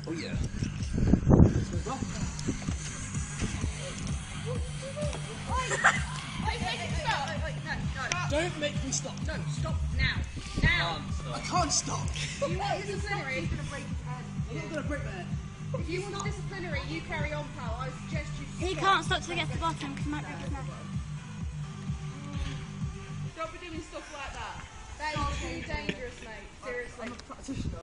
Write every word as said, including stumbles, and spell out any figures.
Oh yeah. Don't make me stop. No, stop now. Now. I can't stop. If you want disciplinary, he's going to break his head. I'm not going to break my head. If you want disciplinary, you carry on, pal. I suggest you stop. He can't stop till he gets to the bottom because he might break his neck. Don't be doing stuff like that. That is too dangerous, mate. Seriously. I'm a practitioner.